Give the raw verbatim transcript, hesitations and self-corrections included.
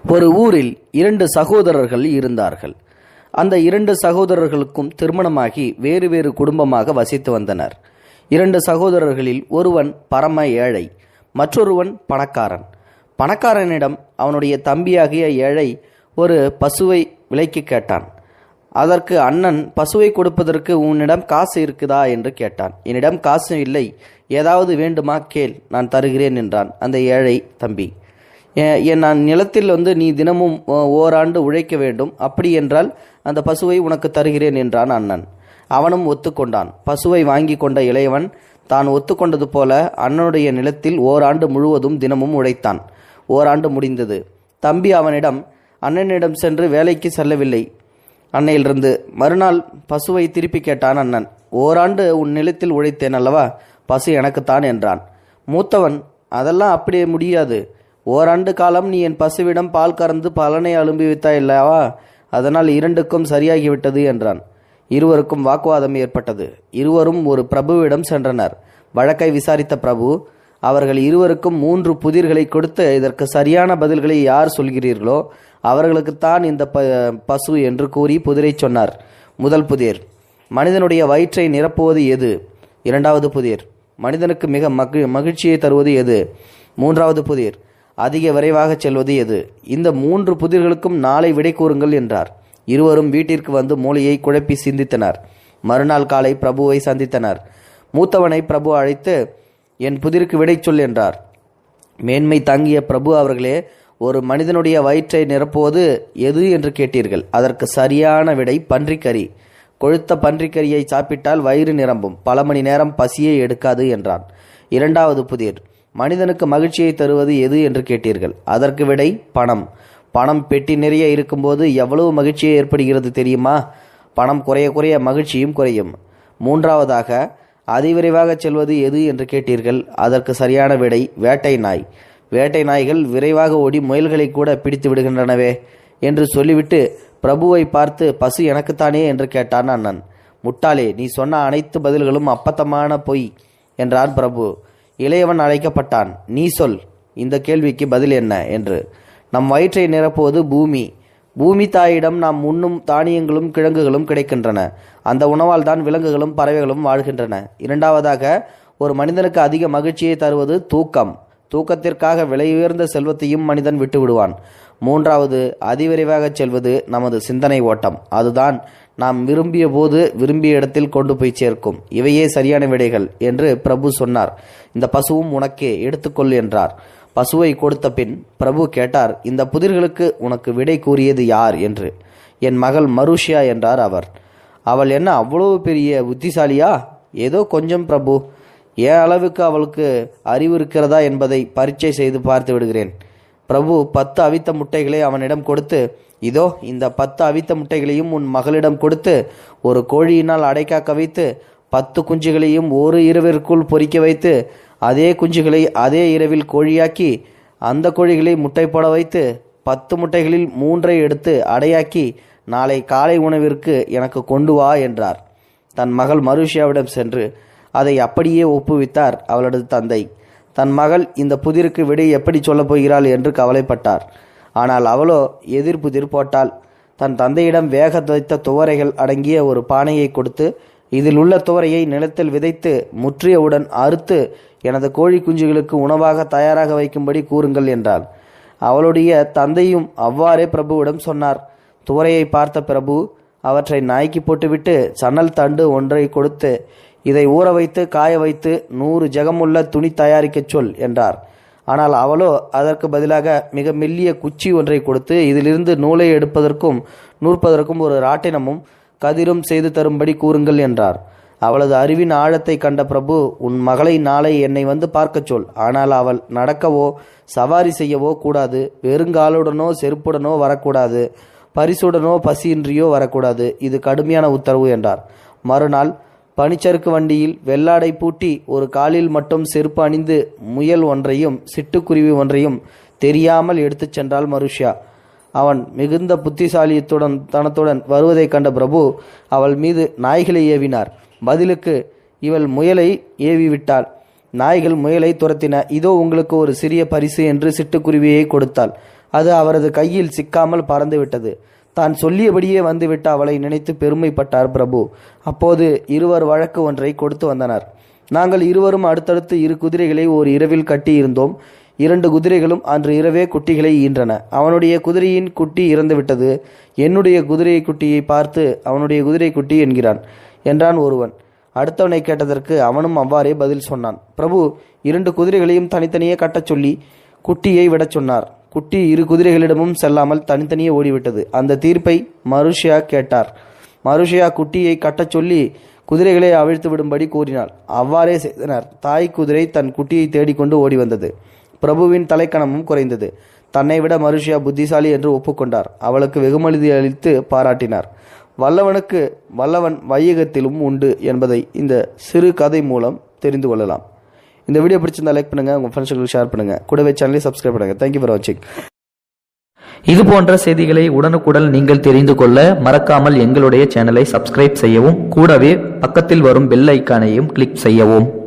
ஒரு ஊரில் இரண்டு சகோதரர்கள் இருந்தார்கள். அந்த இரண்டு சகோதரர்களுக்கும் திருமணமாகி வேறு வேறு குடும்பமாக வசித்து வந்தனர். இரண்டு சகோதரர்களில் ஒருவன் பரம ஏழை, மற்றொருவன் பணக்காரன். பணக்காரனிடம் அவனுடைய தம்பியாகிய ஏழை ஒரு பசுவை விலைக்கு கேட்டான். அதற்கு அண்ணன், பசுவை கொடுப்பதற்கு உன்னிடம் காசு இருக்குதா என்று கேட்டான். என்னிடம் காசு இல்லை, ஏதாவது வேண்டுமா கேள், நான் தருகிறேன் என்றான் அந்த ஏழை தம்பி. என் நான் நிலத்தில் வந்து நீ தினமும் ஓராண்டு உழைக்க வேண்டும், அப்படி என்றால் அந்த பசுவை உனக்கு தருகிறேன் என்றான் அண்ணன். அவனும் ஒத்துக்கொண்டான். பசுவை வாங்கி கொண்ட இளையவன் தான் ஒத்துக்கொண்டது போல அண்ணனுடைய நிலத்தில் ஓராண்டு முழுவதும் தினமும் உழைத்தான். ஓராண்டு முடிந்தது. தம்பி அவனிடம், அண்ணனிடம் சென்று வேலைக்கு செல்லவில்லை அன்னையிலிருந்து. மறுநாள் பசுவை திருப்பி கேட்டான் அண்ணன். ஓராண்டு உன் நிலத்தில் உழைத்தேன் அல்லவா, பசு எனக்குத்தான் என்றான். மூத்தவன், அதெல்லாம் அப்படியே முடியாது, ஓராண்டு காலம் நீ என் பசுவிடம் பால் கறந்து பலனை அனுபவித்தாய் அல்லவா, அதனால் இரண்டுக்கும் சரியாகிவிட்டது என்றான். இருவருக்கும் வாக்குவாதம் ஏற்பட்டது. இருவரும் ஒரு பிரபுவிடம் சென்றனர். வழக்கை விசாரித்த பிரபு அவர்கள் இருவருக்கும் மூன்று புதிர்களை கொடுத்து, இதற்கு சரியான பதில்களை யார் சொல்கிறீர்களோ அவர்களுக்குத்தான் இந்த ப பசு என்று கூறி புதிரை சொன்னார். முதல் புதிர், மனிதனுடைய வயிற்றை நிரப்புவது எது? இரண்டாவது புதிர், மனிதனுக்கு மிக மகி மகிழ்ச்சியை தருவது எது? மூன்றாவது புதிர், அதிக விரைவாக செல்வது எது? இந்த மூன்று புதிர்களுக்கும் நாளை விடை கூறுங்கள் என்றார். இருவரும் வீட்டிற்கு வந்து மூளையை குழப்பி சிந்தித்தனர். மறுநாள் காலை பிரபுவை சந்தித்தனர். மூத்தவனை பிரபு அழைத்து, என் புதிருக்கு விடை சொல் என்றார். மேன்மை தாங்கிய பிரபு அவர்களே, ஒரு மனிதனுடைய வயிற்றை நிரப்புவது எது என்று கேட்டீர்கள். அதற்கு சரியான விடை பன்றிக்கறி. கொழுத்த பன்றிக்கறியை சாப்பிட்டால் வயிறு நிரம்பும், பல மணி நேரம் பசியை எடுக்காது என்றான். இரண்டாவது புதிர், மனிதனுக்கு மகிழ்ச்சியை தருவது எது என்று கேட்டீர்கள். அதற்கு விடை பணம். பணம் பெட்டி நிறைய இருக்கும்போது எவ்வளவு மகிழ்ச்சியை ஏற்படுகிறது தெரியுமா? பணம் குறைய குறைய மகிழ்ச்சியும் குறையும். மூன்றாவதாக, அதிவிரைவாக செல்வது எது என்று கேட்டீர்கள். அதற்கு சரியான விடை வேட்டை நாய். வேட்டை நாய்கள் விரைவாக ஓடி முயல்களை கூட பிடித்து விடுகின்றனவே என்று சொல்லிவிட்டு பிரபுவை பார்த்து, பசு எனக்குத்தானே என்று கேட்டான் அண்ணன். முட்டாளே, நீ சொன்ன அனைத்து பதில்களும் அப்பத்தமான பொய் என்றான் பிரபு. இளையவன் அழைக்கப்பட்டான். நீ சொல், இந்த கேள்விக்கு பதில் என்ன என்று. நம் வயிற்றை நிரப்புவது பூமி. பூமி தாயிடம் நாம் உண்ணும் தானியங்களும் கிழங்குகளும் கிடைக்கின்றன. அந்த உணவால் தான் விலங்குகளும் பறவைகளும் வாழ்கின்றன. இரண்டாவதாக, ஒரு மனிதனுக்கு அதிக மகிழ்ச்சியை தருவது தூக்கம். தூக்கத்திற்காக விலை உயர்ந்த செல்வத்தையும் மனிதன் விட்டு விடுவான். மூன்றாவது, அதிவிரைவாக செல்வது நமது சிந்தனை ஓட்டம். அதுதான் நாம் விரும்பிய போது விரும்பிய இடத்தில் கொண்டு போய் சேர்க்கும். இவையே சரியான விடைகள் என்று பிரபு சொன்னார். இந்த பசுவும் உனக்கே, எடுத்துக்கொள் என்றார். பசுவை கொடுத்த பின் பிரபு கேட்டார், இந்த புதிர்களுக்கு உனக்கு விடை கூறியது யார் என்று. என் மகள் மருஷியா என்றார் அவர். அவள் என்ன அவ்வளவு பெரிய புத்திசாலியா? ஏதோ கொஞ்சம் பிரபு. ஏன் அளவுக்கு அவளுக்கு அறிவு இருக்கிறதா என்பதை பரீட்சை செய்து பார்த்து விடுகிறேன். பிரபு பத்து அவித்த முட்டைகளை அவனிடம் கொடுத்து, இதோ இந்த பத்து அவித்த முட்டைகளையும் உன் மகளிடம் கொடுத்து ஒரு கோழியினால் அடைக்காக்க வைத்து பத்து குஞ்சுகளையும் ஒரு இரவிற்குள் பொறிக்க வைத்து அதே குஞ்சுகளை அதே இரவில் கோழியாக்கி அந்த கோழிகளை முட்டை போட வைத்து பத்து முட்டைகளில் மூன்றை எடுத்து அடையாக்கி நாளை காலை உணவிற்கு எனக்கு கொண்டு வா என்றார். தன் மகள் மருஷியாவிடம் சென்று அதை அப்படியே ஒப்புவித்தார் அவளது தந்தை. தன் மகள் இந்த புதிருக்கு விடை எப்படி சொல்லப் போகிறாள் என்று கவலைப்பட்டார். ஆனால் அவளோ எதிர் புதிர் போட்டாள். தன் தந்தையிடம் வேக வைத்த துவரைகள் அடங்கிய ஒரு பானையை கொடுத்து, இதில் உள்ள துவரையை நிலத்தில் விதைத்து முற்றியவுடன் அறுத்து எனது கோழி குஞ்சுகளுக்கு உணவாக தயாராக வைக்கும்படி கூறுங்கள் என்றாள். அவளுடைய தந்தையும் அவ்வாறே பிரபுவிடம் சொன்னார். துவரையை பார்த்த பிரபு அவற்றை நாய்க்கு போட்டுவிட்டு சணல் தண்டு ஒன்றை கொடுத்து, இதை ஊற வைத்து காய வைத்து நூறு ஜெகமுள்ள துணி தயாரிக்க சொல் என்றார். ஆனால் அவளோ அதற்கு பதிலாக மிக மெல்லிய குச்சி ஒன்றை கொடுத்து, இதிலிருந்து நூலை எடுப்பதற்கும் நூற்பதற்கும் ஒரு ராட்டினமும் கதிரும் செய்து தரும்படி கூறுங்கள் என்றார். அவளது அறிவின் ஆழத்தை கண்ட பிரபு, உன் மகளை நாளை என்னை வந்து பார்க்க சொல். ஆனால் அவள் நடக்கவோ சவாரி செய்யவோ கூடாது. வெறுங்காலுடனோ செருப்புடனோ வரக்கூடாது. பரிசுடனோ பசியின்றியோ வரக்கூடாது. இது கடுமையான உத்தரவு என்றார். மறுநாள் பனிச்சறுக்கு வண்டியில் வெள்ளாடை பூட்டி ஒரு காலில் மட்டும் செருப்பு அணிந்து முயல் ஒன்றையும் சிட்டுக்குருவி ஒன்றையும் தெரியாமல் எடுத்துச் சென்றாள் மருஷியா. அவன் மிகுந்த புத்திசாலியத்துடன் தனத்துடன் வருவதை கண்ட பிரபு அவள் மீது நாய்களை ஏவினார். பதிலுக்கு இவள் முயலை ஏவி விட்டாள். நாய்கள் முயலை துரத்தின. இதோ உங்களுக்கு ஒரு சிறிய பரிசு என்று சிட்டுக்குருவியை கொடுத்தாள். அது அவரது கையில் சிக்காமல் பறந்துவிட்டது. தான் சொல்லியபடியே வந்துவிட்ட அவளை நினைத்து பெருமைப்பட்டார் பிரபு. அப்போது இருவர் வழக்கு ஒன்றை கொடுத்து வந்தனர். நாங்கள் இருவரும் அடுத்தடுத்து இரு குதிரைகளை ஒரு இரவில் கட்டி இருந்தோம். இரண்டு குதிரைகளும் அன்று இரவே குட்டிகளை ஈன்றன. அவனுடைய குதிரையின் குட்டி இறந்துவிட்டது. என்னுடைய குதிரை குட்டியை பார்த்து அவனுடைய குதிரை குட்டி என்கிறான் என்றான் ஒருவன். அடுத்தவனை கேட்டதற்கு அவனும் அவ்வாறே பதில் சொன்னான். பிரபு இரண்டு குதிரைகளையும் தனித்தனியே கட்டச் சொல்லி குட்டியை விடச் சொன்னார். குட்டி இரு குதிரைகளிடமும் செல்லாமல் தனித்தனியே ஓடிவிட்டது. அந்த தீர்ப்பை மருஷியா கேட்டார். மருஷியா குட்டியை கட்டச் சொல்லி குதிரைகளை அவிழ்த்து விடும்படி கூறினாள். அவ்வாறே செய்தனர். தாய் குதிரை தன் குட்டியை தேடிக்கொண்டு ஓடி வந்தது. பிரபுவின் தலைக்கணமும் குறைந்தது. தன்னை விட மருஷியா புத்திசாலி என்று ஒப்புக்கொண்டார். அவளுக்கு வெகுமதி அளித்து பாராட்டினார். வல்லவனுக்கு வல்லவன் வையகத்திலும் உண்டு என்பதை இந்த சிறு கதை மூலம் தெரிந்து கொள்ளலாம். இந்த வீடியோ பிடிச்சிருந்தா லைக் பண்ணுங்க, உங்க ஃப்ரெண்ட்ஸ்களுக்கு ஷேர் பண்ணுங்க, கூடவே சேனலை சப்ஸ்கிரைப் பண்ணுங்க. தேங்க்யூ ஃபார் வாட்சிங். இது போன்ற செய்திகளை உடனுக்குடன் நீங்கள் தெரிந்து கொள்ள மறக்காமல் எங்களுடைய சேனலை சப்ஸ்கிரைப் செய்யவும், கூடவே பக்கத்தில் வரும் பெல் ஐக்கானையும் கிளிக் செய்யவும்.